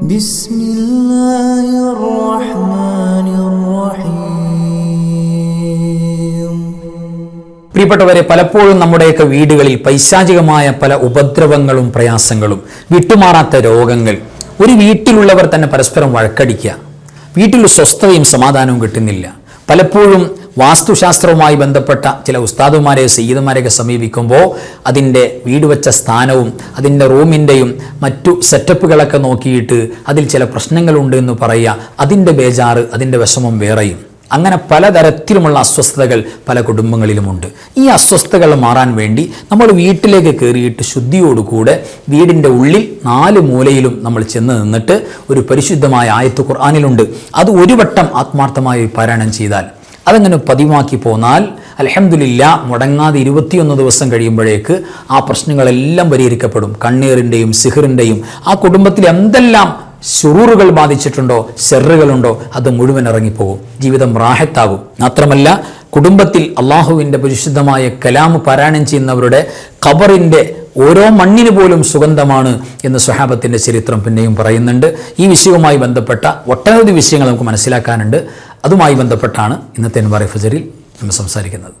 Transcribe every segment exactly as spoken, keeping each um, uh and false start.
ബിസ്മില്ലാഹിർറഹ്മാനിർറഹീം. പ്രിയപ്പെട്ടവരെ, പലപ്പോഴും നമ്മുടെയൊക്കെ വീടുകളിൽ പൈശാചികമായ പല ഉപദ്രവങ്ങളും പ്രയാസങ്ങളും, വിട്ടുമാറാത്ത രോഗങ്ങൾ, ഒരു വീട്ടിലുള്ളവർ തന്നെ പരസ്പരം വഴക്കടിക്കുക, വീട്ടിൽ സ്വസ്ഥതയും സമാധാനവും കിട്ടുന്നില്ല. പലപ്പോഴും വാസ്തുശാസ്ത്രവുമായി ബന്ധപ്പെട്ട ചില ഉസ്താദുമാരെ സയ്യിദുമാരെയൊക്കെ സമീപിക്കുമ്പോൾ അതിൻ്റെ വീട് വെച്ച സ്ഥാനവും അതിൻ്റെ റൂമിൻ്റെയും മറ്റു സെറ്റപ്പുകളൊക്കെ നോക്കിയിട്ട് അതിൽ ചില പ്രശ്നങ്ങളുണ്ട് എന്ന് പറയുക, അതിൻ്റെ ബേജാറ്, അതിൻ്റെ വിഷമം വേറെയും. അങ്ങനെ പലതരത്തിലുമുള്ള അസ്വസ്ഥതകൾ പല കുടുംബങ്ങളിലുമുണ്ട്. ഈ അസ്വസ്ഥതകൾ മാറാൻ വേണ്ടി നമ്മൾ വീട്ടിലേക്ക് കയറിയിട്ട് ശുദ്ധിയോടുകൂടെ വീടിൻ്റെ ഉള്ളിൽ നാല് മൂലയിലും നമ്മൾ ചെന്ന് നിന്നിട്ട് ഒരു പരിശുദ്ധമായ ആയത്ത് ഖുർആനിലുണ്ട്, അത് ഒരു വട്ടം ആത്മാർത്ഥമായി പാരായണം ചെയ്താൽ, അതങ്ങനെ പതിവാക്കി പോന്നാൽ അൽഹംദുലില്ലാ മുടങ്ങാതെ ഇരുപത്തിയൊന്ന് ദിവസം കഴിയുമ്പോഴേക്ക് ആ പ്രശ്നങ്ങളെല്ലാം പരിഹരിക്കപ്പെടും. കണ്ണീറിൻ്റെയും സിഹറിൻ്റെയും ആ കുടുംബത്തിൽ എന്തെല്ലാം ശുറൂറുകൾ ബാധിച്ചിട്ടുണ്ടോ, ഷെറുകളുണ്ടോ, അത് മുഴുവൻ ഇറങ്ങിപ്പോകും. ജീവിതം റാഹത്താകും. മാത്രമല്ല, കുടുംബത്തിൽ അള്ളാഹുവിൻ്റെ പരിശുദ്ധമായ കലാമ് പാരായണം ചെയ്യുന്നവരുടെ ഖബറിൻ്റെ ഓരോ മണ്ണിന് പോലും സുഗന്ധമാണ് എന്ന് സ്വഹാബത്തിൻ്റെ ചരിത്രം പിന്നെയും പറയുന്നുണ്ട്. ഈ വിഷയവുമായി ബന്ധപ്പെട്ട ഒട്ടനവധി വിഷയങ്ങൾ നമുക്ക് മനസ്സിലാക്കാനുണ്ട്. അതുമായി ബന്ധപ്പെട്ടാണ് ഇന്നത്തെ അൻവാറെ ഫജറിൽ നമ്മൾ സംസാരിക്കുന്നത്.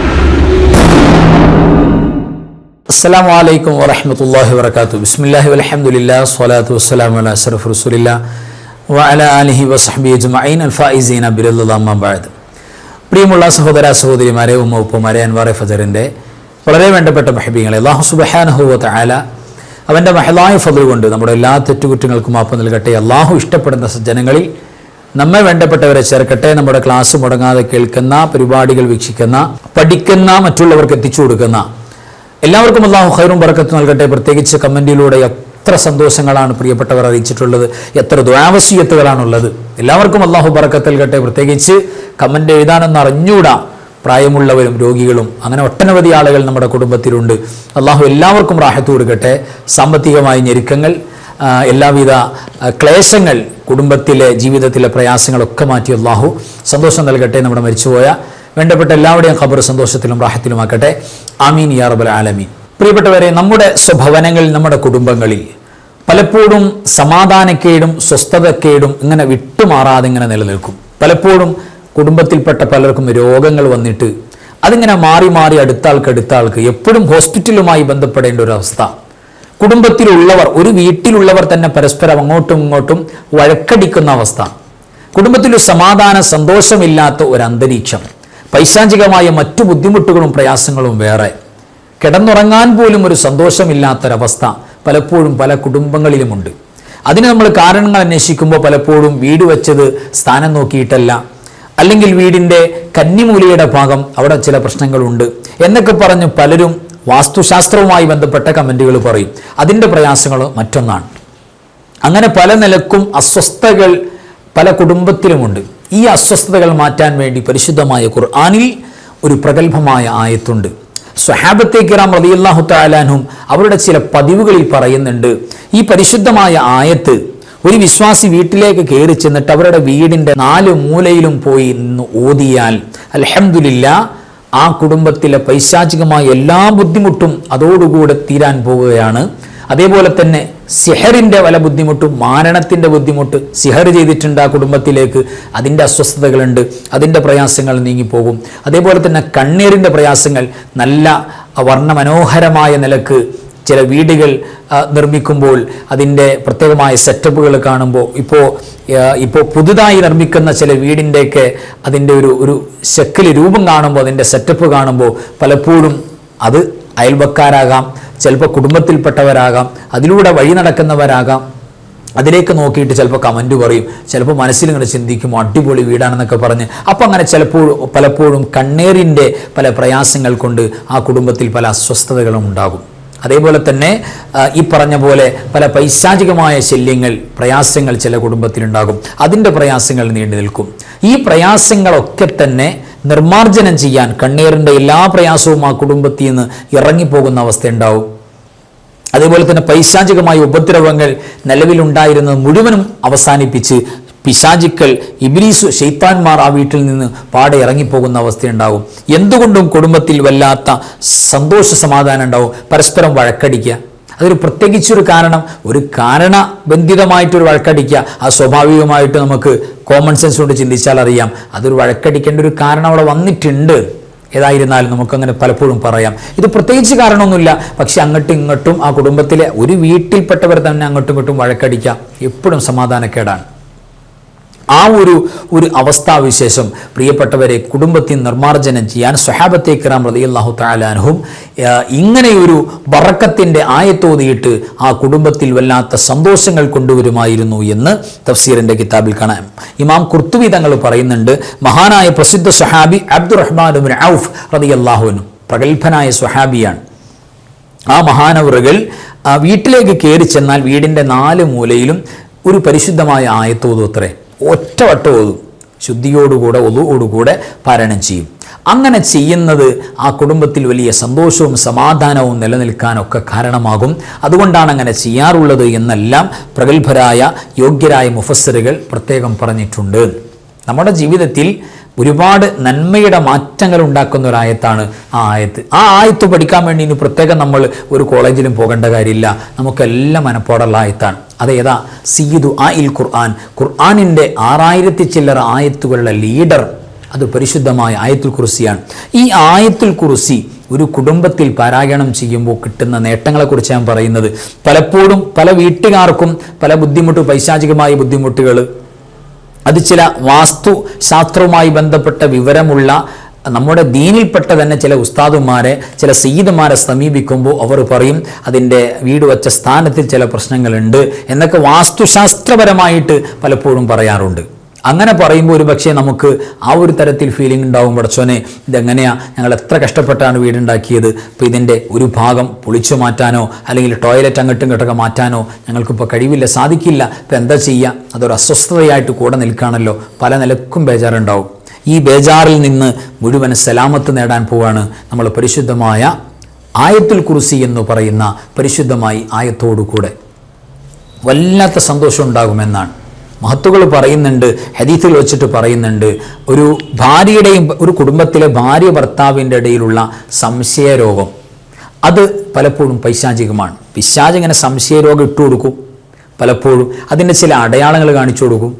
അസ്സലാമു അലൈക്കും വറഹ്മത്തുള്ളാഹി വബറകാതുഹു. ബിസ്മില്ലാഹി വൽഹംദുലില്ലാഹി സ്വലാത്തു വസ്സലാമു അലാ അഷ്റഫി റസൂലില്ലാഹി വഅലാ ആലിഹി വസഹ്ബിഹി അജ്മഈൻ അൽഫായിസീന ബിറളില്ലാഹി അമ്മാ ബഅദ്. പ്രിയമുള്ള സഹോദര സഹോദരിമാരെ, ഉമ്മ ഉപ്പമാരെ, അൻവാറെ ഫജറിൻ്റെ വളരെ വേണ്ടപ്പെട്ട മഹബീങ്ങളെ, അല്ലാഹു സുബ്ഹാനഹു വ തആല അവൻ്റെ മഹലായ ഫദ്ൽ കൊണ്ട് നമ്മുടെ എല്ലാ തെറ്റുകുറ്റങ്ങൾക്കും മാപ്പ് നൽകട്ടെ. അല്ലാഹു ഇഷ്ടപ്പെടുന്ന സജ്ജനങ്ങളിൽ നമ്മെ വേണ്ടപ്പെട്ടവരെ ചേർക്കട്ടെ. നമ്മുടെ ക്ലാസ് മുടങ്ങാതെ കേൾക്കുന്ന, പരിപാടികൾ വീക്ഷിക്കുന്ന, പഠിക്കുന്ന, മറ്റുള്ളവർക്ക് എത്തിച്ചു കൊടുക്കുന്ന എല്ലാവർക്കും അല്ലാഹു ഖൈറും ബറക്കത്തും നൽകട്ടെ. പ്രത്യേകിച്ച് കമൻറ്റിലൂടെ എത്ര സന്തോഷങ്ങളാണ് പ്രിയപ്പെട്ടവർ അറിയിച്ചിട്ടുള്ളത്, എത്ര ദുആവസിയത്തുകളാണുള്ളത്. എല്ലാവർക്കും അല്ലാഹു ബറക്കത്ത് നൽകട്ടെ. പ്രത്യേകിച്ച് കമൻ്റ് എഴുതാനെന്ന് അറിഞ്ഞൂടാ പ്രായമുള്ളവരും രോഗികളും അങ്ങനെ ഒട്ടനവധി ആളുകൾ നമ്മുടെ കുടുംബത്തിലുണ്ട്. അല്ലാഹു എല്ലാവർക്കും റാഹത്ത് കൊടുക്കട്ടെ. സാമ്പത്തികമായ ഞെരുക്കങ്ങൾ, എല്ലാവിധ ക്ലേശങ്ങൾ, കുടുംബത്തിലെ ജീവിതത്തിലെ പ്രയാസങ്ങളൊക്കെ മാറ്റി അല്ലാഹു സന്തോഷം നൽകട്ടെ. നമ്മുടെ മരിച്ചുപോയ വേണ്ടപ്പെട്ട എല്ലാവരുടെയും ഖബർ സന്തോഷത്തിലും റാഹത്തിലുമാക്കട്ടെ. ആമീൻ യാ റബ്ബൽ ആലമീൻ. പ്രിയപ്പെട്ടവരെ, നമ്മുടെ സ്വഭവനങ്ങളിൽ, നമ്മുടെ കുടുംബങ്ങളിൽ പലപ്പോഴും സമാധാനക്കേടും സ്വസ്ഥതക്കേടും ഇങ്ങനെ വിട്ടുമാറാതെ ഇങ്ങനെ നിലനിൽക്കും. പലപ്പോഴും കുടുംബത്തിൽപ്പെട്ട പലർക്കും രോഗങ്ങൾ വന്നിട്ട് അതിങ്ങനെ മാറി മാറി അടുത്ത ആൾക്ക് അടുത്ത ആൾക്ക് എപ്പോഴും ഹോസ്പിറ്റലുമായി ബന്ധപ്പെടേണ്ട ഒരു അവസ്ഥ. കുടുംബത്തിലുള്ളവർ, ഒരു വീട്ടിലുള്ളവർ തന്നെ പരസ്പരം അങ്ങോട്ടും ഇങ്ങോട്ടും വഴക്കടിക്കുന്ന അവസ്ഥ, കുടുംബത്തിൽ സമാധാന സന്തോഷമില്ലാത്ത ഒരു അന്തരീക്ഷം, പൈശാചികമായ മറ്റു ബുദ്ധിമുട്ടുകളും പ്രയാസങ്ങളും വേറെ, കിടന്നുറങ്ങാൻ പോലും ഒരു സന്തോഷമില്ലാത്തൊരവസ്ഥ പലപ്പോഴും പല കുടുംബങ്ങളിലുമുണ്ട്. അതിന് നമ്മൾ കാരണങ്ങൾ അന്വേഷിക്കുമ്പോൾ പലപ്പോഴും വീട് വെച്ചത് സ്ഥാനം നോക്കിയിട്ടല്ല, അല്ലെങ്കിൽ വീടിൻ്റെ കന്നിമൂലയുടെ ഭാഗം അവിടെ ചില പ്രശ്നങ്ങളുണ്ട് എന്നൊക്കെ പറഞ്ഞ് പലരും വാസ്തുശാസ്ത്രവുമായി ബന്ധപ്പെട്ട കമൻറ്റുകൾ പറയും. അതിൻ്റെ പ്രയാസങ്ങൾ മറ്റൊന്നാണ്. അങ്ങനെ പല നിലക്കും അസ്വസ്ഥതകൾ പല കുടുംബത്തിലുമുണ്ട്. ഈ അസ്വസ്ഥതകൾ മാറ്റാൻ വേണ്ടി പരിശുദ്ധമായ ഖുർആനിൽ ഒരു പ്രഗത്ഭമായ ആയത്തുണ്ട്. സ്വഹാബത്തെ കിറാം റളിയല്ലാഹു തആല അൻഹും അവരുടെ ചില പതിവുകളിൽ പറയുന്നുണ്ട്, ഈ പരിശുദ്ധമായ ആയത്ത് ഒരു വിശ്വാസി വീട്ടിലേക്ക് കയറി ചെന്നിട്ട് അവരുടെ വീടിൻ്റെ നാല് മൂലയിലും പോയി നിന്ന് ഓതിയാൽ അൽഹംദുലില്ലാ ആ കുടുംബത്തിലെ പൈശാചികമായ എല്ലാ ബുദ്ധിമുട്ടും അതോടുകൂടെ തീരാൻ പോവുകയാണ്. അതേപോലെ തന്നെ സിഹറിൻ്റെ പല ബുദ്ധിമുട്ടും, മാരണത്തിൻ്റെ ബുദ്ധിമുട്ട്, സിഹർ ചെയ്തിട്ടുണ്ട് ആ കുടുംബത്തിലേക്ക്, അതിൻ്റെ അസ്വസ്ഥതകളുണ്ട്, അതിൻ്റെ പ്രയാസങ്ങൾ നീങ്ങിപ്പോകും. അതേപോലെ തന്നെ കണ്ണീരിൻ്റെ പ്രയാസങ്ങൾ, നല്ല വർണ്ണമനോഹരമായ നിലക്ക് ചില വീടുകൾ നിർമ്മിക്കുമ്പോൾ അതിൻ്റെ പ്രത്യേകമായ സെറ്റപ്പുകൾ കാണുമ്പോൾ, ഇപ്പോൾ ഇപ്പോൾ പുതുതായി നിർമ്മിക്കുന്ന ചില വീടിൻ്റെയൊക്കെ അതിൻ്റെ ഒരു ഒരു ശക്കൽ രൂപം കാണുമ്പോൾ, അതിൻ്റെ സെറ്റപ്പ് കാണുമ്പോൾ പലപ്പോഴും അത് അയൽവക്കാരാകാം, ചിലപ്പോൾ കുടുംബത്തിൽപ്പെട്ടവരാകാം, അതിലൂടെ വഴി നടക്കുന്നവരാകാം, അതിലേക്ക് നോക്കിയിട്ട് ചിലപ്പോൾ കമൻറ്റ് പറയും, ചിലപ്പോൾ മനസ്സിലിങ്ങനെ ചിന്തിക്കും അടിപൊളി വീടാണെന്നൊക്കെ പറഞ്ഞ്. അപ്പം അങ്ങനെ ചിലപ്പോൾ പലപ്പോഴും കണ്ണീരിൻ്റെ പല പ്രയാസങ്ങൾ കൊണ്ട് ആ കുടുംബത്തിൽ പല അസ്വസ്ഥതകളും ഉണ്ടാകും. അതേപോലെ തന്നെ ഈ പറഞ്ഞ പോലെ പല പൈശാചികമായ ശല്യങ്ങൾ, പ്രയാസങ്ങൾ ചില കുടുംബത്തിലുണ്ടാകും. അതിൻ്റെ പ്രയാസങ്ങൾ നീണ്ടു നിൽക്കും. ഈ പ്രയാസങ്ങളൊക്കെ തന്നെ നിർമ്മാർജ്ജനം ചെയ്യാൻ കണ്ണീരിൻ്റെ എല്ലാ പ്രയാസവും ആ കുടുംബത്തിൽ നിന്ന് ഇറങ്ങിപ്പോകുന്ന അവസ്ഥ ഉണ്ടാവും. അതേപോലെ തന്നെ പൈശാചികമായ ഉപദ്രവങ്ങൾ നിലവിലുണ്ടായിരുന്നത് മുഴുവനും അവസാനിപ്പിച്ച് പിശാചിക്കൾ, ഇബ്ലീസ്, ശൈത്താന്മാർ ആ വീട്ടിൽ നിന്ന് പാടെ ഇറങ്ങിപ്പോകുന്ന അവസ്ഥയുണ്ടാകും. എന്തുകൊണ്ടും കുടുംബത്തിൽ വല്ലാത്ത സന്തോഷ സമാധാനം ഉണ്ടാവും. പരസ്പരം വഴക്കടിക്കുക, അതൊരു പ്രത്യേകിച്ചൊരു കാരണം, ഒരു കാരണബന്ധിതമായിട്ടൊരു വഴക്കടിക്കുക, അത് സ്വാഭാവികമായിട്ട് നമുക്ക് കോമൺ സെൻസ് കൊണ്ട് ചിന്തിച്ചാൽ അറിയാം അതൊരു വഴക്കടിക്കേണ്ട ഒരു കാരണം അവിടെ വന്നിട്ടുണ്ട്. ഏതായിരുന്നാലും നമുക്കങ്ങനെ പലപ്പോഴും പറയാം ഇത് പ്രത്യേകിച്ച് കാരണമൊന്നുമില്ല, പക്ഷെ അങ്ങോട്ടും ഇങ്ങോട്ടും ആ കുടുംബത്തിലെ ഒരു വീട്ടിൽപ്പെട്ടവർ തന്നെ അങ്ങോട്ടും ഇങ്ങോട്ടും വഴക്കടിക്കുക എപ്പോഴും സമാധാനക്കേടാണ്. ആ ഒരു ഒരു അവസ്ഥാവിശേഷം പ്രിയപ്പെട്ടവരെ കുടുംബത്തിൽ നിർമ്മാർജ്ജനം ചെയ്യാൻ സ്വഹാബത്തെ കിറാം റളിയല്ലാഹു തആല അൻഹും ഇങ്ങനെയൊരു ബറക്കത്തിൻ്റെ ആയത്തോതിയിട്ട് ആ കുടുംബത്തിൽ വല്ലാത്ത സന്തോഷങ്ങൾ കൊണ്ടുവരുമായിരുന്നു എന്ന് തഫ്സീറിൻ്റെ കിതാബിൽ കാണാം. ഇമാം ഖുർത്തുബി തങ്ങൾ പറയുന്നുണ്ട്, മഹാനായ പ്രസിദ്ധ സ്വഹാബി അബ്ദുറഹ്മാൻ ഇബ്നു ഔഫ് റളിയല്ലാഹു അൻഹു പ്രഗത്ഭനായ സ്വഹാബിയാണ്. ആ മഹാനവറുകൾ വീട്ടിലേക്ക് കയറി ചെന്നാൽ വീടിൻ്റെ നാല് മൂലയിലും ഒരു പരിശുദ്ധമായ ആയത്തോതും അത്രേ, ഒറ്റവട്ടം ഓതും, ശുദ്ധിയോടുകൂടെ ഒതുവോടുകൂടെ പാരായണം ചെയ്യും. അങ്ങനെ ചെയ്യുന്നത് ആ കുടുംബത്തിൽ വലിയ സന്തോഷവും സമാധാനവും നിലനിൽക്കാനൊക്കെ കാരണമാകും. അതുകൊണ്ടാണ് അങ്ങനെ ചെയ്യാറുള്ളത് എന്നെല്ലാം പ്രഗത്ഭരായ യോഗ്യരായ മുഫസ്സിറുകൾ പ്രത്യേകം പറഞ്ഞിട്ടുണ്ട്. നമ്മുടെ ജീവിതത്തിൽ ഒരുപാട് നന്മയുടെ മാറ്റങ്ങൾ ഉണ്ടാക്കുന്ന ഒരായത്താണ് ആ ആയത്ത്. ആ ആയത്ത് പഠിക്കാൻ വേണ്ടി ഇനി പ്രത്യേകം നമ്മൾ ഒരു കോളേജിലും പോകേണ്ട കാര്യമില്ല, നമുക്കെല്ലാം മനപ്പാടുള്ള ആയത്താണ്. അതേതാ? സയ്യിദു ആയിൽ ഖുർആൻ, ഖുർആനിൻ്റെ ആറായിരത്തി ചില്ലറ ആയത്തുകളുടെ ലീഡർ, അത് പരിശുദ്ധമായ ആയത്തുൽ കുർസിയാണ്. ഈ ആയത്തുൽ കുർസി ഒരു കുടുംബത്തിൽ പാരായണം ചെയ്യുമ്പോൾ കിട്ടുന്ന നേട്ടങ്ങളെക്കുറിച്ച് ഞാൻ പറയുന്നത്. പലപ്പോഴും പല വീട്ടുകാർക്കും പല ബുദ്ധിമുട്ട്, പൈശാചികമായ ബുദ്ധിമുട്ടുകൾ, അത് ചില വാസ്തു ശാസ്ത്രവുമായി ബന്ധപ്പെട്ട വിവരമുള്ള നമ്മുടെ ദീനിൽപ്പെട്ട തന്നെ ചില ഉസ്താദുമാരെ, ചില സയ്യിദുമാരെ സമീപിക്കുമ്പോൾ അവർ പറയും അതിൻ്റെ വീട് വച്ച സ്ഥാനത്തിൽ ചില പ്രശ്നങ്ങളുണ്ട് എന്നൊക്കെ വാസ്തുശാസ്ത്രപരമായിട്ട് പലപ്പോഴും പറയാറുണ്ട്. അങ്ങനെ പറയുമ്പോൾ ഒരു പക്ഷേ നമുക്ക് ആ ഒരു തരത്തിൽ ഫീലിംഗ് ഉണ്ടാവും, പടച്ചോനെ ഇതെങ്ങനെയാണ്, ഞങ്ങൾ എത്ര കഷ്ടപ്പെട്ടാണ് വീടുണ്ടാക്കിയത്, അപ്പോൾ ഇതിൻ്റെ ഒരു ഭാഗം പൊളിച്ചു മാറ്റാനോ അല്ലെങ്കിൽ ടോയ്ലറ്റ് അങ്ങോട്ടും ഇങ്ങോട്ടൊക്കെ മാറ്റാനോ ഞങ്ങൾക്കിപ്പോൾ കഴിവില്ല, സാധിക്കില്ല, ഇപ്പോൾ എന്താ ചെയ്യുക? അതൊരു അസ്വസ്ഥതയായിട്ട് കൂടെ നിൽക്കുകയാണല്ലോ, പല നിലക്കും ബേജാറുണ്ടാവും. ഈ ബേജാറിൽ നിന്ന് മുഴുവൻ സലാമത്ത് നേടാൻ പോവാണ് നമ്മൾ പരിശുദ്ധമായ ആയത്തുൽ കുർസി എന്ന് പറയുന്ന പരിശുദ്ധമായി ആയത്തോടുകൂടെ. വല്ലാത്ത സന്തോഷം ഉണ്ടാകുമെന്നാണ് മഹത്തുകൾ പറയുന്നുണ്ട്, ഹദീസുകൾ വെച്ചിട്ട് പറയുന്നുണ്ട്. ഒരു ഭാര്യയുടെയും ഒരു കുടുംബത്തിലെ ഭാര്യ ഭർത്താവിൻ്റെ ഇടയിലുള്ള സംശയരോഗം അത് പലപ്പോഴും പൈശാചികമാണ്. പിശാച് ഇങ്ങനെ സംശയരോഗം ഇട്ടു കൊടുക്കും, പലപ്പോഴും അതിൻ്റെ ചില അടയാളങ്ങൾ കാണിച്ചു കൊടുക്കും.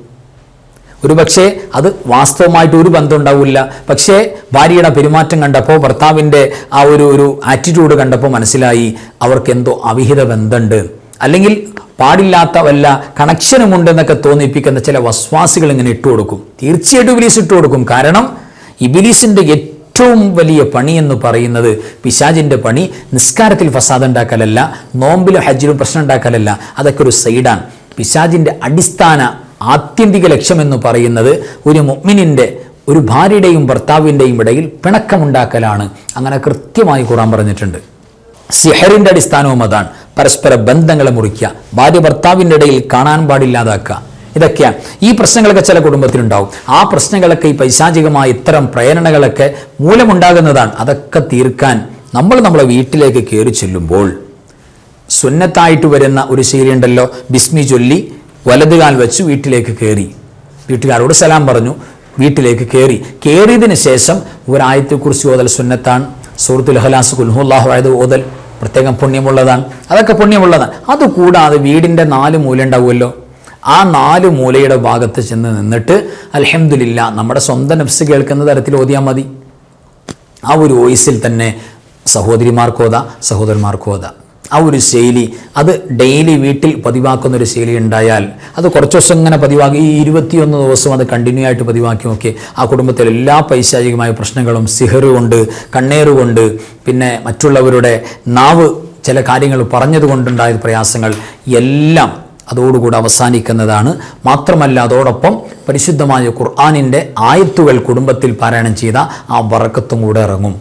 ഒരു പക്ഷേ അത് വാസ്തവമായിട്ട് ഒരു ബന്ധം ഉണ്ടാവില്ല, പക്ഷേ ഭാര്യയുടെ പെരുമാറ്റം കണ്ടപ്പോൾ, ഭർത്താവിൻ്റെ ആ ഒരു ഒരു ആറ്റിറ്റ്യൂഡ് കണ്ടപ്പോൾ മനസ്സിലായി അവർക്ക് എന്തോ അവിഹിത ബന്ധമുണ്ട്, അല്ലെങ്കിൽ പാടില്ലാത്ത വല്ല കണക്ഷനുമുണ്ടെന്നൊക്കെ തോന്നിപ്പിക്കുന്ന ചില വസ്വാസികൾ ഇങ്ങനെ ഇട്ടു കൊടുക്കും. തീർച്ചയായിട്ടും ഇബിലീസ് ഇട്ടു കൊടുക്കും. കാരണം ഇബിലീസിൻ്റെ ഏറ്റവും വലിയ പണി എന്ന് പറയുന്നത്, പിശാചിൻ്റെ പണി നിസ്കാരത്തിൽ ഫസാദ് ഉണ്ടാക്കലല്ല, നോമ്പിലും ഹജ്ജിലും പ്രശ്നം ഉണ്ടാക്കലല്ല, അതൊക്കെ ഒരു സൈഡാണ്. പിശാചിൻ്റെ അടിസ്ഥാന ആത്യന്തിക ലക്ഷ്യമെന്ന് പറയുന്നത് ഒരു മുഅ്മിനിൻ്റെ, ഒരു ഭാര്യയുടെയും ഭർത്താവിൻ്റെയും ഇടയിൽ പിണക്കമുണ്ടാക്കലാണ്. അങ്ങനെ കൃത്യമായി ഖുർആൻ പറഞ്ഞിട്ടുണ്ട്. സിഹറിൻ്റെ അടിസ്ഥാനവും അതാണ്, പരസ്പര ബന്ധങ്ങളെ മുറിക്കുക, ഭാര്യ ഭർത്താവിൻ്റെ ഇടയിൽ കാണാൻ പാടില്ലാതാക്കുക. ഇതൊക്കെയാണ് ഈ പ്രശ്നങ്ങളൊക്കെ ചില കുടുംബത്തിലുണ്ടാവും. ആ പ്രശ്നങ്ങളൊക്കെ ഈ പൈശാചികമായ ഇത്തരം പ്രേരണകളൊക്കെ മൂലമുണ്ടാകുന്നതാണ്. അതൊക്കെ തീർക്കാൻ നമ്മൾ നമ്മളെ വീട്ടിലേക്ക് കയറി ചെല്ലുമ്പോൾ സുന്നത്തായിട്ട് വരുന്ന ഒരു ശീലമുണ്ടല്ലോ, ബിസ്മി ചൊല്ലി വലതുകാൽ വെച്ച് വീട്ടിലേക്ക് കയറി, വീട്ടുകാരോട് സലാം പറഞ്ഞു, വീട്ടിലേക്ക് കയറി. കയറിയതിന് ശേഷം ഒരായത്തെക്കുറിച്ച് ഓതൽ സുന്നത്താണ്. സൂറത്തുൽ ഇഖ്ലാസ്, ഖുൽ ഹുവല്ലാഹു അഹദ് ഓതൽ പ്രത്യേകം പുണ്യമുള്ളതാണ്. അതൊക്കെ പുണ്യമുള്ളതാണ്. അതുകൂടാതെ വീടിൻ്റെ നാല് മൂല ഉണ്ടാവുമല്ലോ, ആ നാല് മൂലയുടെ ഭാഗത്ത് ചെന്ന് നിന്നിട്ട് അൽഹംദുലില്ലാ നമ്മുടെ സ്വന്തം നഫ്സ് കേൾക്കുന്ന തരത്തിൽ ഓതിയാൽ മതി. ആ ഒരു വോയിസിൽ തന്നെ സഹോദരിമാർക്കോതാ, സഹോദരന്മാർക്കോതാ. ആ ഒരു ശൈലി അത് ഡെയിലി വീട്ടിൽ പതിവാക്കുന്ന ഒരു ശൈലി ഉണ്ടായാൽ അത് കുറച്ച് ദിവസം ഇങ്ങനെ പതിവാക്കി, ഈ ഇരുപത്തിയൊന്ന് ദിവസം അത് കണ്ടിന്യൂ ആയിട്ട് പതിവാക്കി നോക്കി, ആ കുടുംബത്തിലെ എല്ലാ പൈശാചികമായ പ്രശ്നങ്ങളും, സിഹറ് കൊണ്ട്, കണ്ണേറ് കൊണ്ട്, പിന്നെ മറ്റുള്ളവരുടെ നാവ് ചില കാര്യങ്ങൾ പറഞ്ഞതുകൊണ്ടുണ്ടായ പ്രയാസങ്ങൾ എല്ലാം അതോടുകൂടി അവസാനിക്കുന്നതാണ്. മാത്രമല്ല അതോടൊപ്പം പരിശുദ്ധമായ ഖുർആനിൻ്റെ ആയത്തുകൾ കുടുംബത്തിൽ പാരായണം ചെയ്ത ആ ബറക്കത്തും കൂടെ ഇറങ്ങും.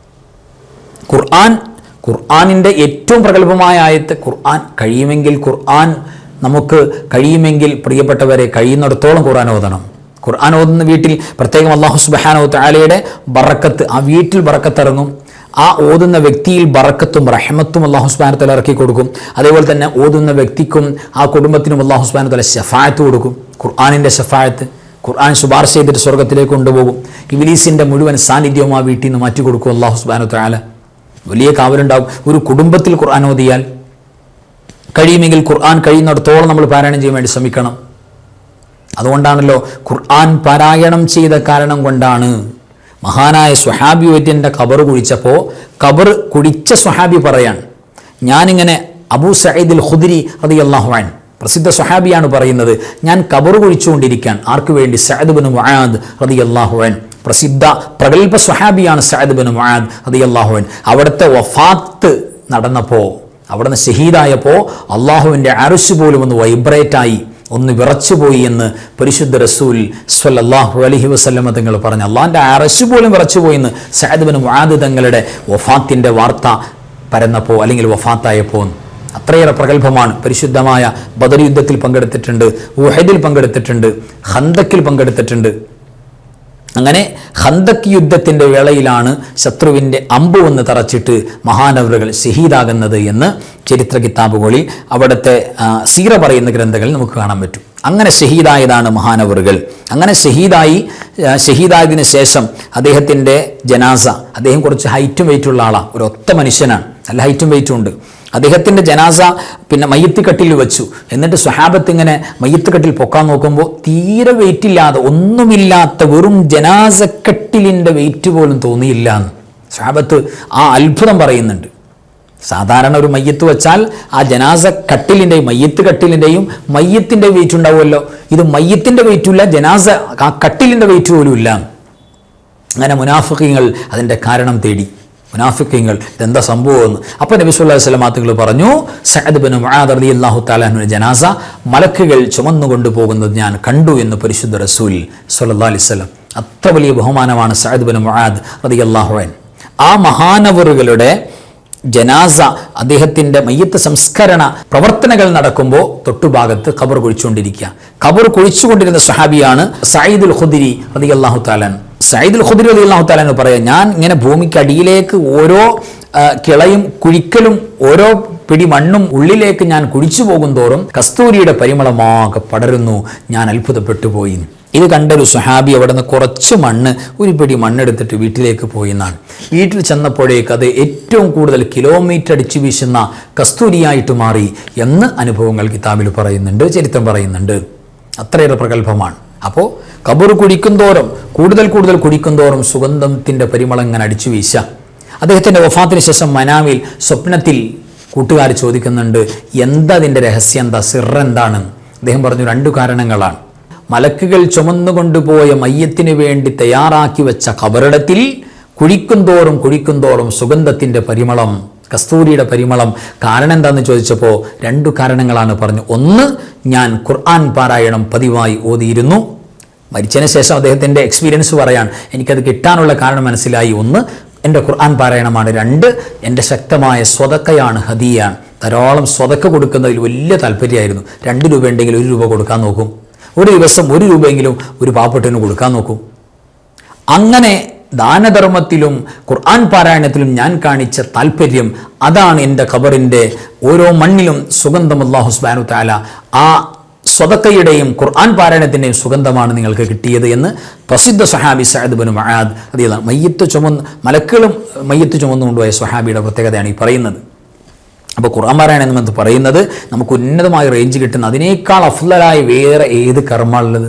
ഖുർആൻ ഖുർആനിൻ്റെ ഏറ്റവും പ്രഗത്ഭമായ ആയത്ത് ഖുർആൻ. കഴിയുമെങ്കിൽ ഖുർആൻ നമുക്ക് കഴിയുമെങ്കിൽ പ്രിയപ്പെട്ടവരെ കഴിയുന്നിടത്തോളം ഖുർആൻ ഓതണം. ഖുർആൻ ഓതുന്ന വീട്ടിൽ പ്രത്യേകം അല്ലാഹു സുബ്ഹാനഹു തആലയുടെ ബറക്കത്ത്, ആ വീട്ടിൽ ബറക്കത്ത് ഇറങ്ങും. ആ ഓതുന്ന വ്യക്തിയിൽ ബറക്കത്തും റഹ്മത്തും അല്ലാഹു സുബ്ഹാനഹു തആല ഇറക്കി കൊടുക്കും. അതേപോലെ തന്നെ ഓതുന്ന വ്യക്തിക്കും ആ കുടുംബത്തിനും അല്ലാഹു സുബ്ഹാനഹു തആല ശഫാഅത്ത് കൊടുക്കും. ഖുർആനിൻ്റെ ശഫാഅത്ത്, ഖുർആൻ ശുപാർശ ചെയ്തിട്ട് സ്വർഗത്തിലേക്ക് കൊണ്ടുപോകും. ഇബ്ലീസിൻ്റെ മുഴുവൻ സാന്നിധ്യവും ആ വീട്ടിൽ നിന്ന് മാറ്റി കൊടുക്കും അല്ലാഹു സുബ്ഹാനഹു തആല. വലിയ കാവലുണ്ടാവും ഒരു കുടുംബത്തിൽ ഖുർആൻ ഓതിയാൽ. കഴിയുമെങ്കിൽ ഖുർആൻ കഴിയുന്നിടത്തോളം നമ്മൾ പാരായണം ചെയ്യാൻ വേണ്ടി ശ്രമിക്കണം. അതുകൊണ്ടാണല്ലോ ഖുർആൻ പാരായണം ചെയ്ത കാരണം കൊണ്ടാണ് മഹാനായ സ്വഹാബി വര്യൻ്റെ ഖബർ കുഴിച്ചപ്പോൾ ഖബർ കുടിച്ച സ്വഹാബി പറയാൻ, ഞാനിങ്ങനെ അബൂ സഈദ് അൽ ഖുദ്രി റളിയല്ലാഹു അൻഹു പ്രസിദ്ധ സ്വഹാബിയാണ് പറയുന്നത്, ഞാൻ ഖബർ കുഴിച്ചുകൊണ്ടിരിക്കാൻ. ആർക്ക് വേണ്ടി? സഅദ് ഇബ്നു മുആദ് റളിയല്ലാഹു അൻഹു. പ്രസിദ്ധ പ്രഗൽഭ സ്വഹാബിയാണ് സഅദ് ഇബ്നു മുആദ് റളിയല്ലാഹു അൻഹു. അവിടുത്തെ വഫാത്ത് നടന്നപ്പോൾ, അവിടുന്ന് ഷഹീദായപ്പോൾ അള്ളാഹുവിൻ്റെ അർശ് പോലും ഒന്ന് വൈബ്രേറ്റായി, ഒന്ന് വിറച്ചുപോയി എന്ന് പരിശുദ്ധ റസൂൽ സ്വല്ലല്ലാഹു അലൈഹി വസല്ലമ തങ്ങൾ പറഞ്ഞു. അള്ളാഹിൻ്റെ അർശ് പോലും വിറച്ചുപോയി എന്ന് സഅദ് ഇബ്നു മുആദ് തങ്ങളുടെ വഫാത്തിൻ്റെ വാർത്ത പരന്നപ്പോൾ അല്ലെങ്കിൽ വഫാത്തായപ്പോൾ. അത്രയേറെ പ്രഗത്ഭമാണ്. പരിശുദ്ധമായ ബദർ യുദ്ധത്തിൽ പങ്കെടുത്തിട്ടുണ്ട്, ഉഹദിൽ പങ്കെടുത്തിട്ടുണ്ട്, ഖന്തക്കിൽ പങ്കെടുത്തിട്ടുണ്ട്. അങ്ങനെ ഖന്തക് യുദ്ധത്തിൻ്റെ വേളയിലാണ് ശത്രുവിൻ്റെ അമ്പ് വന്ന് തറച്ചിട്ട് മഹാനവറുകൾ ഷഹീദാകുന്നത് എന്ന് ചരിത്ര കിതാബുകളിൽ അവിടുത്തെ സീറ പറയുന്ന ഗ്രന്ഥങ്ങളിൽ നമുക്ക് കാണാൻ പറ്റും. അങ്ങനെ ഷഹീദായതാണ് മഹാനവറുകൾ. അങ്ങനെ ഷഹീദായി ഷഹീദായതിനു ശേഷം അദ്ദേഹത്തിൻ്റെ ജനാസ, അദ്ദേഹം കുറച്ച് ഹൈറ്റും വെയിറ്റുള്ള ആളാണ്, ഒരു ഒത്ത മനുഷ്യനാണ്, നല്ല ഹൈറ്റും വെയിറ്റും ഉണ്ട്. അദ്ദേഹത്തിൻ്റെ ജനാസ പിന്നെ മയ്യത്ത് കട്ടിൽ വെച്ചു. എന്നിട്ട് സ്വഹാബത്ത് ഇങ്ങനെ മയ്യത്ത് കട്ടിൽ പൊക്കാൻ നോക്കുമ്പോൾ തീരെ വെയിറ്റ് ഇല്ലാതെ, ഒന്നുമില്ലാത്ത വെറും ജനാസക്കട്ടിലിൻ്റെ വെയിറ്റ് പോലും തോന്നിയില്ല എന്ന് സ്വഹാബത്ത് ആ അത്ഭുതം പറയുന്നുണ്ട്. സാധാരണ ഒരു മയ്യത്ത് വെച്ചാൽ ആ ജനാസ കട്ടിലിൻ്റെയും മയ്യത്ത് കട്ടിലിൻ്റെയും മയ്യത്തിൻ്റെ വെയിറ്റ് ഉണ്ടാവുമല്ലോ. ഇത് മയ്യത്തിൻ്റെ വെയിറ്റുമില്ല, ജനാസ ആ കട്ടിലിൻ്റെ വെയിറ്റ് പോലും ഇല്ല. അങ്ങനെ മുനാഫിഖീങ്ങൾ അതിൻ്റെ കാരണം തേടി. മുനാഫിഖീങ്ങൾ ഇതെന്താ സംഭവമെന്ന്. അപ്പോൾ നബി സല്ലല്ലാഹു അലൈഹി വസല്ലം തങ്ങൾ പറഞ്ഞു, സഅദ് ഇബ്നു മുആദ് റളിയല്ലാഹു തആല അൻഹുവിന്റെ ജനാസ മലക്കുകൾ ചുമന്നുകൊണ്ട് പോകുന്നത് ഞാൻ കണ്ടു എന്ന് പരിശുദ്ധ റസൂൽ സല്ലല്ലാഹു അലൈഹി വസല്ലം. അത്ര വലിയ ബഹുമാനമാണ് സഅദ് ഇബ്നു മുആദ് റളിയല്ലാഹു അൻഹു. ആ മഹാനവറുകളുടെ ജനാസ, അദ്ദേഹത്തിൻ്റെ മയ്യത്ത് സംസ്കരണ പ്രവർത്തനങ്ങൾ നടക്കുമ്പോൾ തൊട്ടുഭാഗത്ത് ഖബർ കുഴിച്ചുകൊണ്ടിരിക്കുക. ഖബർ കുഴിച്ചുകൊണ്ടിരുന്ന സ്വഹാബിയാണ് സഈദുൽ ഖുദ്രി റളിയല്ലാഹു തആല. സഈദുൽ ഖുദ്രി റളിയല്ലാഹു തആല എന്ന് പറയാം, ഞാൻ ഇങ്ങനെ ഭൂമിക്കടിയിലേക്ക് ഓരോ കിളയും കുഴിക്കലും ഓരോ പിടി മണ്ണും ഉള്ളിലേക്ക് ഞാൻ കുഴിച്ചു പോകും തോറും കസ്തൂരിയുടെ പരിമളമാകെ പടരുന്നു, ഞാൻ അത്ഭുതപ്പെട്ടു പോയി. ഇത് കണ്ടൊരു സ്വഹാബി അവിടെ നിന്ന് കുറച്ച് മണ്ണ്, ഒരു പിടി മണ്ണെടുത്തിട്ട് വീട്ടിലേക്ക് പോയി എന്നാണ്. വീട്ടിൽ ചെന്നപ്പോഴേക്ക് അത് ഏറ്റവും കൂടുതൽ കിലോമീറ്റർ അടിച്ചു വീശുന്ന കസ്തൂരിയായിട്ട് മാറി എന്ന് അനുഭവങ്ങൾ കിതാബിൽ പറയുന്നുണ്ട്, ചരിത്രം പറയുന്നുണ്ട്. അത്രയേറെ പ്രഗത്ഭമാണ്. അപ്പോൾ ഖബർ കുടിക്കും തോറും, കൂടുതൽ കൂടുതൽ കുടിക്കും തോറും സുഗന്ധത്തിൻ്റെ പരിമളം ഇങ്ങനെ അടിച്ചു വീശ. അദ്ദേഹത്തിൻ്റെ വഫാത്തിന് ശേഷം മനാവിൽ സ്വപ്നത്തിൽ കൂട്ടുകാർ ചോദിക്കുന്നുണ്ട്, എന്താ അതിൻ്റെ രഹസ്യം, എന്താ സിർ എന്താണ്? അദ്ദേഹം പറഞ്ഞു, രണ്ടു കാരണങ്ങളാണ്. മലക്കുകൾ ചുമന്നുകൊണ്ടുപോയ മയ്യത്തിന് വേണ്ടി തയ്യാറാക്കി വെച്ച ഖബറിടത്തിൽ കുഴിക്കും തോറും കുഴിക്കും തോറും സുഗന്ധത്തിൻ്റെ പരിമളം, കസ്തൂരിയുടെ പരിമളം. കാരണം എന്താണെന്ന് ചോദിച്ചപ്പോൾ രണ്ടു കാരണങ്ങളാണ് പറഞ്ഞു. ഒന്ന്, ഞാൻ ഖുർആൻ പാരായണം പതിവായി ഓതിയിരുന്നു. മരിച്ചതിന് ശേഷം അദ്ദേഹത്തിൻ്റെ എക്സ്പീരിയൻസ് പറയാൻ എനിക്കത് കിട്ടാനുള്ള കാരണം മനസ്സിലായി. ഒന്ന്, എൻ്റെ ഖുർആൻ പാരായണമാണ്. രണ്ട്, എൻ്റെ ശക്തമായ സ്വതക്കയാണ്, ഹദിയാണ്. ധാരാളം സ്വതക്ക കൊടുക്കുന്നതിൽ വലിയ താല്പര്യമായിരുന്നു. രണ്ട് രൂപ ഉണ്ടെങ്കിൽ ഒരു രൂപ കൊടുക്കാൻ നോക്കും. ഒരു ദിവസം ഒരു രൂപയെങ്കിലും ഒരു പാവപ്പെട്ടവന് കൊടുക്കാൻ നോക്കും. അങ്ങനെ ദാനധർമ്മത്തിലും ഖുർആൻ പാരായണത്തിലും ഞാൻ കാണിച്ച താല്പര്യം, അതാണ് എൻ്റെ ഖബറിൻ്റെ ഓരോ മണ്ണിലും സുഗന്ധം. അല്ലാഹു സുബ്ഹാനഹു തആല ആ സ്വതക്കയുടെയും ഖുർആൻ പാരായണത്തിൻ്റെയും സുഗന്ധമാണ് നിങ്ങൾക്ക് കിട്ടിയത് എന്ന് പ്രസിദ്ധ സ്വഹാബി സഅദ് ഇബ്നു മുആദ് റളിയല്ലാഹു അൻഹു. മയ്യത്ത് ചുമന്ന് മലക്കുകളും മയ്യത്ത് ചുമന്നുകൊണ്ടുപോയ സ്വഹാബിയുടെ പ്രത്യേകതയാണ് ഈ പറയുന്നത്. അപ്പോൾ ഖുർആൻ പാരായണം എന്ന് പറയുന്നത് നമുക്ക് ഉന്നതമായ റേഞ്ച് കിട്ടുന്ന, അതിനേക്കാൾ അഫ്ളലായ വേറെ ഏത് കർമ്മമുള്ളത്,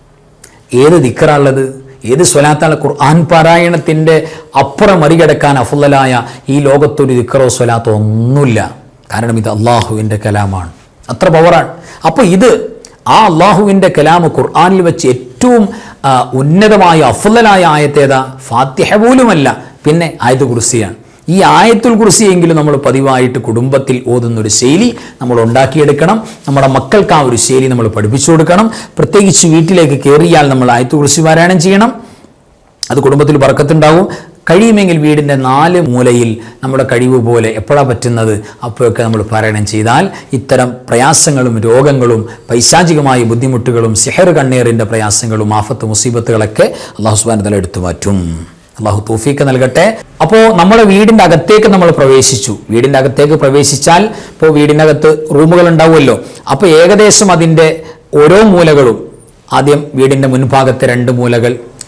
ഏത് ദിക്റാണുള്ളത്, ഏത് സ്വലാത്താണ്? ഖുർആൻ പാരായണത്തിൻ്റെ അപ്പുറം മറികടക്കാൻ അഫ്ളലായ ഈ ലോകത്തൊരു ദിക്റോ സ്വലാത്തോ ഒന്നുമില്ല. കാരണം ഇത് അള്ളാഹുവിൻ്റെ കലാമാണ്, അത്ര പവറാണ്. അപ്പോൾ ഇത് ആ അള്ളാഹുവിൻ്റെ കലാമ് ഖുർആനിൽ വെച്ച് ഏറ്റവും ഉന്നതമായ അഫ്ളലായ ആയത്തേതാ? ഫാത്തിഹ പോലുമല്ല, പിന്നെ ആയത്തുൽ കുർസിയാണ്. ഈ ആയത്തുൽ കുർസിയെങ്കിലും നമ്മൾ പതിവായിട്ട് കുടുംബത്തിൽ ഓതുന്നൊരു ശൈലി നമ്മൾ ഉണ്ടാക്കിയെടുക്കണം. നമ്മുടെ മക്കൾക്ക് ആ ഒരു ശൈലി നമ്മൾ പഠിപ്പിച്ചു കൊടുക്കണം. പ്രത്യേകിച്ച് വീട്ടിലേക്ക് കയറിയാൽ നമ്മൾ ആയത്തുൽ കുർസി പാരായണം ചെയ്യണം. അത് കുടുംബത്തിൽ ബർക്കത്തുണ്ടാവും. കഴിയുമെങ്കിൽ വീടിൻ്റെ നാല് മൂലയിൽ നമ്മുടെ കഴിവ് പോലെ എപ്പോഴാണ് പറ്റുന്നത് അപ്പോഴൊക്കെ നമ്മൾ പാരായണം ചെയ്താൽ ഇത്തരം പ്രയാസങ്ങളും രോഗങ്ങളും പൈശാചികമായ ബുദ്ധിമുട്ടുകളും സിഹർ കണ്ണീറിൻ്റെ പ്രയാസങ്ങളും ആഫത്ത് മുസീബത്തുകളൊക്കെ അല്ലാഹു സുബ്ഹാനഹു വ തആല എടുത്തു മാറ്റും. അള്ളാഹു തൗഫീഖ് നൽകട്ടെ. അപ്പോൾ നമ്മുടെ വീടിൻ്റെ അകത്തേക്ക് നമ്മൾ പ്രവേശിച്ചു. വീടിൻ്റെ അകത്തേക്ക് പ്രവേശിച്ചാൽ ഇപ്പോൾ വീടിൻ്റെ അകത്ത് റൂമുകൾ ഉണ്ടാവുമല്ലോ. അപ്പോൾ ഏകദേശം അതിൻ്റെ ഓരോ മൂലകളും, ആദ്യം വീടിൻ്റെ മുൻഭാഗത്തെ രണ്ട് മൂലകൾ,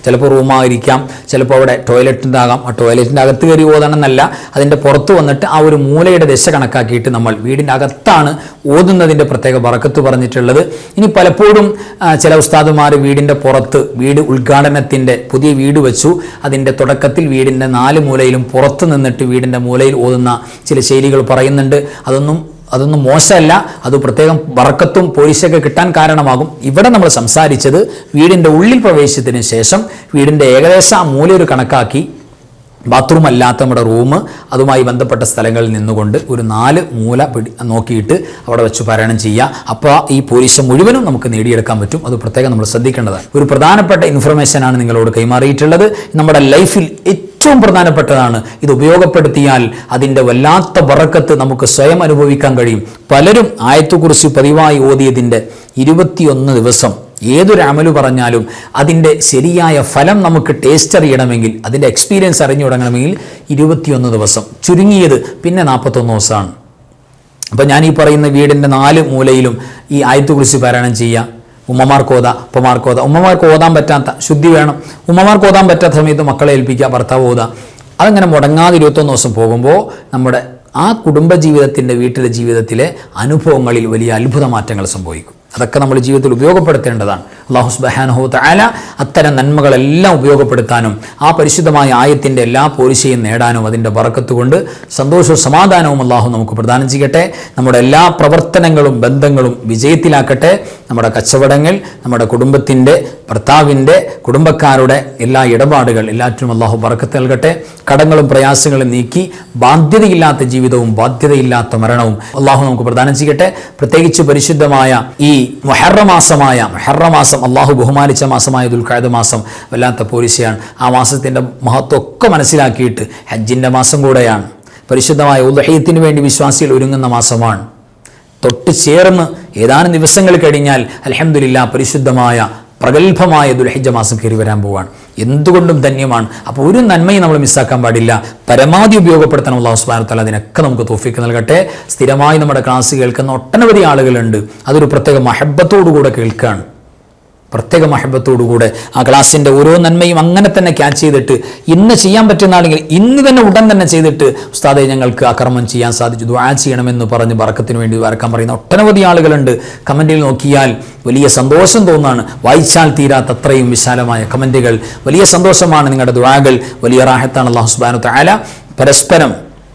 ചിലപ്പോൾ റൂമായിരിക്കാം, ചിലപ്പോൾ അവിടെ ടോയ്ലറ്റിൻ്റെ ആകാം. ആ ടോയ്ലറ്റിൻ്റെ അകത്ത് കയറി ഓതണമെന്നല്ല, അതിൻ്റെ പുറത്ത് വന്നിട്ട് ആ ഒരു മൂലയുടെ ദശ കണക്കാക്കിയിട്ട് നമ്മൾ വീടിൻ്റെ അകത്താണ് ഓതുന്നതിൻ്റെ പ്രത്യേക ബറക്കത്ത് പറഞ്ഞിട്ടുള്ളത്. ഇനി പലപ്പോഴും ചില ഉസ്താദുമാർ വീടിൻ്റെ പുറത്ത്, വീട് ഉദ്ഘാടനത്തിൻ്റെ പുതിയ വീട് വെച്ചു, അതിൻ്റെ തുടക്കത്തിൽ വീടിൻ്റെ നാല് മൂലയിലും പുറത്ത് നിന്നിട്ട് വീടിൻ്റെ മൂലയിൽ ഓതുന്ന ചില ശൈലികൾ പറയുന്നുണ്ട്. അതൊന്നും അതൊന്നും മോശമല്ല, അത് പ്രത്യേകം ബറക്കത്തും പോലീസൊക്കെ കിട്ടാൻ കാരണമാകും. ഇവിടെ നമ്മൾ സംസാരിച്ചത് വീടിൻ്റെ ഉള്ളിൽ പ്രവേശിച്ചതിന് ശേഷം വീടിൻ്റെ ഏകദേശം ആ മൂല ഒരു കണക്കാക്കി, ബാത്റൂം അല്ലാത്ത നമ്മുടെ റൂം, അതുമായി ബന്ധപ്പെട്ട സ്ഥലങ്ങളിൽ നിന്നുകൊണ്ട് ഒരു നാല് മൂല പിടി നോക്കിയിട്ട് അവിടെ വെച്ച് പാരായണം ചെയ്യുക. അപ്പോൾ ഈ പോലീസ് മുഴുവനും നമുക്ക് നേടിയെടുക്കാൻ പറ്റും. അത് പ്രത്യേകം നമ്മൾ ശ്രദ്ധിക്കേണ്ടതാണ്. ഒരു പ്രധാനപ്പെട്ട ഇൻഫർമേഷനാണ് നിങ്ങളോട് കൈമാറിയിട്ടുള്ളത്. നമ്മുടെ ലൈഫിൽ ഏറ്റവും പ്രധാനപ്പെട്ടതാണ്. ഇത് ഉപയോഗപ്പെടുത്തിയാൽ അതിൻ്റെ വല്ലാത്ത ബറക്കത്ത് നമുക്ക് സ്വയം അനുഭവിക്കാൻ കഴിയും. പലരും ആയത്തുകുറിച്ച് പതിവായി ഓതിയതിൻ്റെ ഇരുപത്തിയൊന്ന് ദിവസം ഏതൊരു അമല് പറഞ്ഞാലും അതിൻ്റെ ശരിയായ ഫലം നമുക്ക് ടേസ്റ്റ് അറിയണമെങ്കിൽ, അതിൻ്റെ എക്സ്പീരിയൻസ് അറിഞ്ഞു തുടങ്ങണമെങ്കിൽ ഇരുപത്തിയൊന്ന് ദിവസം, ചുരുങ്ങിയത് പിന്നെ നാൽപ്പത്തൊന്ന് ദിവസമാണ്. അപ്പം ഞാൻ ഈ പറയുന്ന വീടിൻ്റെ നാല് മൂലയിലും ഈ ആയത്തുകുറിച്ച് പാരായണം ചെയ്യുക. ഉമ്മമാർക്ക് ഓതാ, ഉപ്പമാർക്ക് ഓതാ. ഉമ്മമാർക്ക് ഓതാൻ പറ്റാത്ത, ശുദ്ധി വേണം, ഉമ്മമാർക്ക് ഓതാൻ പറ്റാത്ത സമയത്ത് മക്കളെ ഏൽപ്പിക്കുക, ഭർത്താവ് ഓതാ. അതങ്ങനെ മുടങ്ങാതെ ഇരുപത്തൊന്ന് ദിവസം പോകുമ്പോൾ നമ്മുടെ ആ കുടുംബജീവിതത്തിൻ്റെ, വീട്ടിലെ ജീവിതത്തിലെ അനുഭവങ്ങളിൽ വലിയ അത്ഭുത മാറ്റങ്ങൾ സംഭവിക്കും. അതൊക്കെ നമ്മൾ ജീവിതത്തിൽ ഉപയോഗപ്പെടുത്തേണ്ടതാണ്. അല്ലാഹു സുബ്ഹാനഹു വ തആല അത്തരം നന്മകളെല്ലാം ഉപയോഗപ്പെടുത്താനും ആ പരിശുദ്ധമായ ആയത്തിൻ്റെ എല്ലാ പോരിശയും നേടാനും അതിൻ്റെ ബറക്കത്ത് കൊണ്ട് സന്തോഷവും സമാധാനവും അല്ലാഹു നമുക്ക് പ്രദാനം ചെയ്യട്ടെ. നമ്മുടെ എല്ലാ പ്രവർത്തനങ്ങളും ബന്ധങ്ങളും വിജയത്തിലാക്കട്ടെ. നമ്മുടെ കച്ചവടങ്ങൾ, നമ്മുടെ കുടുംബത്തിൻ്റെ, ഭർത്താവിൻ്റെ, കുടുംബക്കാരുടെ എല്ലാ ഇടപാടുകൾ എല്ലാറ്റിനും അല്ലാഹു ബറക്കത്ത് നൽകട്ടെ. കടങ്ങളും പ്രയാസങ്ങളും നീക്കി ബാധ്യതയില്ലാത്ത ജീവിതവും ബാധ്യതയില്ലാത്ത മരണവും അല്ലാഹു നമുക്ക് പ്രദാനം ചെയ്യട്ടെ. പ്രത്യേകിച്ച് പരിശുദ്ധമായ ഈ മുഹറം മാസമായ മുഹറം മാസം, അള്ളാഹു ബഹുമാനിച്ച മാസമായ ദുൽഖഅദ മാസം വല്ലാത്ത പോലീസയാണ്. ആ മാസത്തിൻ്റെ മഹത്വം ഒക്കെ മനസ്സിലാക്കിയിട്ട്, ഹജ്ജിൻ്റെ മാസം കൂടെയാണ്, പരിശുദ്ധമായ ഉദ്ഹിയ്യത്തിന് വേണ്ടി വിശ്വാസികൾ ഒരുങ്ങുന്ന മാസമാണ്. തൊട്ട് ചേർന്ന് ഏതാനും ദിവസങ്ങൾ കഴിഞ്ഞാൽ അൽഹംദുലില്ലാഹ് പരിശുദ്ധമായ പ്രഗത്ഭമായ ദുൽഹിജ്ജ മാസം കയറി വരാൻ പോവാണ്. എന്തുകൊണ്ടും ധന്യമാണ്. അപ്പോൾ ഒരു നന്മയും നമ്മൾ മിസ്സാക്കാൻ പാടില്ല. പരമാവധി ഉപയോഗപ്പെടുത്തണം. അല്ലാഹു സുബ്ഹാനഹു വ തആല അതിനൊക്കെ നമുക്ക് തൗഫീഖ് നൽകട്ടെ. സ്ഥിരമായി നമ്മുടെ ക്ലാസ് കേൾക്കുന്ന ഒട്ടനവധി ആളുകളുണ്ട്. അതൊരു പ്രത്യേക മഹബ്ബത്തോടുകൂടെ കേൾക്കുകയാണ്, പ്രത്യേക മഹബത്തോടുകൂടെ ആ ക്ലാസ്സിൻ്റെ ഓരോ നന്മയും അങ്ങനെ തന്നെ ക്യാച്ച് ചെയ്തിട്ട് ഇന്ന് ചെയ്യാൻ പറ്റുന്ന ആണെങ്കിൽ ഇന്ന് തന്നെ ഉടൻ തന്നെ ചെയ്തിട്ട് ഉസ്താദെ ഞങ്ങൾക്ക് ആ കർമ്മം ചെയ്യാൻ സാധിച്ചു, ദുആ ചെയ്യണമെന്ന് പറഞ്ഞ് ബറക്കത്തിന് വേണ്ടി വരക്കാൻ പറയുന്ന ഒട്ടനവധി ആളുകളുണ്ട്. കമൻറ്റിൽ നോക്കിയാൽ വലിയ സന്തോഷം തോന്നാണ്. വായിച്ചാൽ തീരാത്ത അത്രയും വിശാലമായ കമൻറ്റുകൾ. വലിയ സന്തോഷമാണ് നിങ്ങളുടെ ദുആകൾ, വലിയ റാഹത്താണ്. അല്ലാഹു സുബ്ഹാനഹു വ തആല പരസ്പരം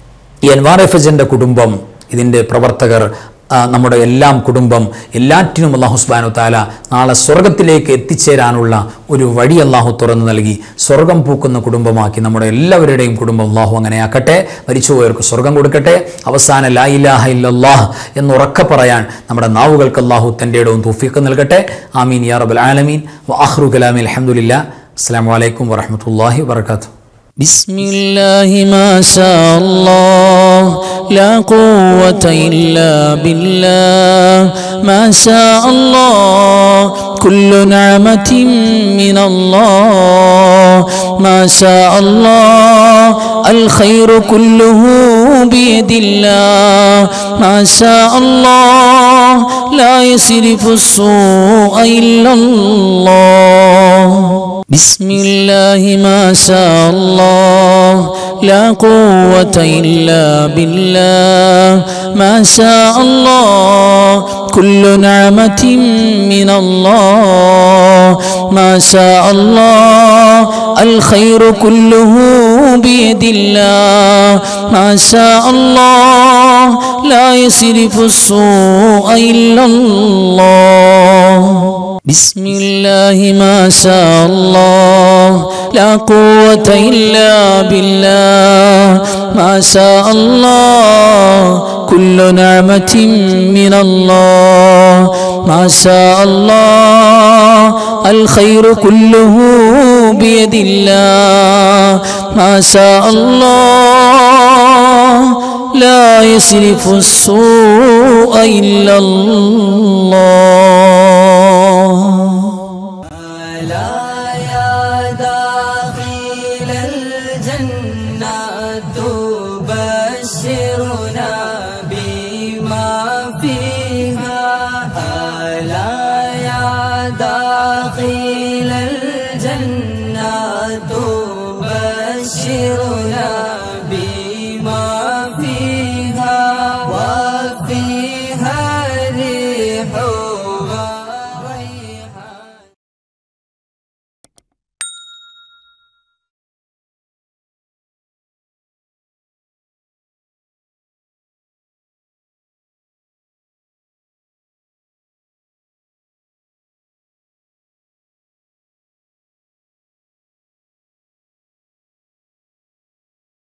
ഈ അൻവാറെ ഫജ്റിന്റെ കുടുംബം, ഇതിൻ്റെ പ്രവർത്തകർ, നമ്മുടെ എല്ലാം കുടുംബം, എല്ലാറ്റിനും അല്ലാഹു സുബ്ഹാനഹു വ തആല നാളെ സ്വർഗത്തിലേക്ക് എത്തിച്ചേരാനുള്ള ഒരു വഴി അല്ലാഹു തുറന്നു നൽകി സ്വർഗം പൂക്കുന്ന കുടുംബമാക്കി നമ്മുടെ എല്ലാവരുടെയും കുടുംബം അല്ലാഹു അങ്ങനെയാക്കട്ടെ. മരിച്ചുപോയവർക്ക് സ്വർഗം കൊടുക്കട്ടെ. അവസാന ലാ ഇലാഹ ഇല്ലല്ലാഹ് എന്ന് ഉറക്കെ പറയാൻ നമ്മുടെ നാവുകൾക്ക് അല്ലാഹു തൻ്റെ ഇടവും തൗഫീഖ് നൽകട്ടെ. ആമീൻ യാ റബ്ബൽ ആലമീൻ. വ ആഖിറു കലാമി അൽഹംദുലില്ലാഹ്. അസ്സലാമു അലൈക്കും വറഹ്മത്തുള്ളാഹി വബറകാതുഹു. بسم الله ما شاء الله لا قوة إلا بالله ما شاء الله كل نعمة من الله ما شاء الله الخير كله بيد الله ما شاء الله لا يصرف السوء إلا الله بسم الله ما شاء الله لا قوة إلا بالله ما شاء الله كل نعمة من الله ما شاء الله الخير كله بيد الله ما شاء الله لا يصرف السوء إلا الله بسم الله ما شاء الله لا قوة إلا بالله ما شاء الله كل نعمة من الله ما شاء الله الخير كله بيد الله ما شاء الله لا يصرف السوء إلا الله ألا يا داخل الجنة تبشرنا بما فيها ألا يا داخل